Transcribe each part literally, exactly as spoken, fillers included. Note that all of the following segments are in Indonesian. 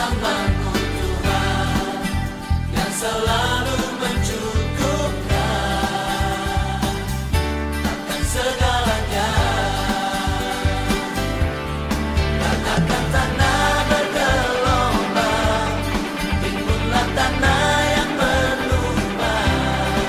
bersamamu Tuhan yang selalu mencukupkan akan segalanya. Katakan tanah bergelombang, timbunlah tanah yang berlubang,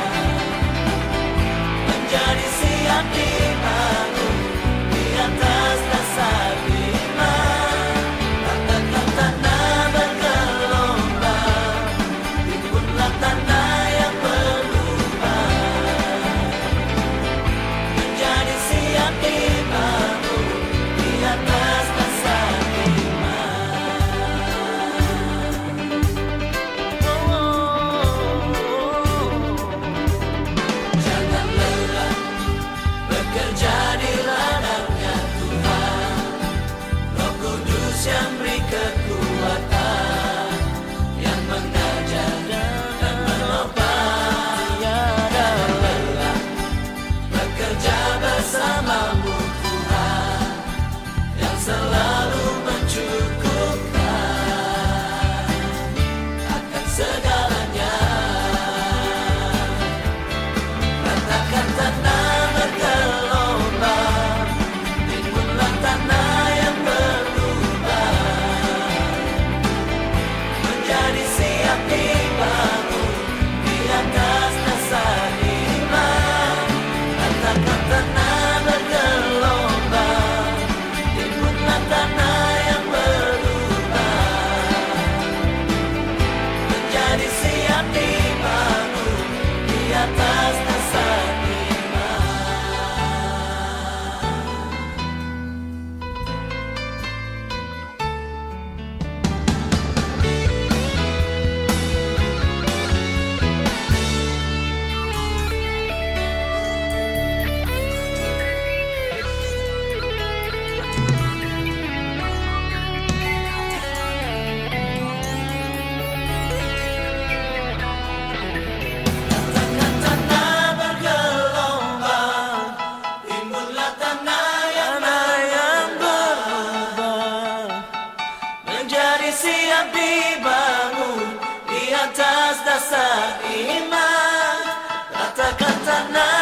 menjadi siap dibangun di atas dasar iman. Katakan tanah bergelombang, timbunlah tanah yang berlubang, menjadi siap dibangun di atas dasar Jangan lelah bekerja di ladangnya Tuhan, Roh Kudus yang beri kekuatan, yang mengajar dan menopang. Jangan lelah bekerja bersamamu Tuhan yang selalu mencukupkan akan segalanya. Katakan tanah bergelombang, timbunlah tanah yang berlubang, menjadi siap dibangun di atas dasar iman. Katakan tanah bergelombang, timbunlah tanah yang berlubang, menjadi siap dibangun di atas dasar iman. Katakan tanah bergelombang, timbunlah tanah yang berlubang, menjadi siap dibangun di atas dasar iman. Katakan tanah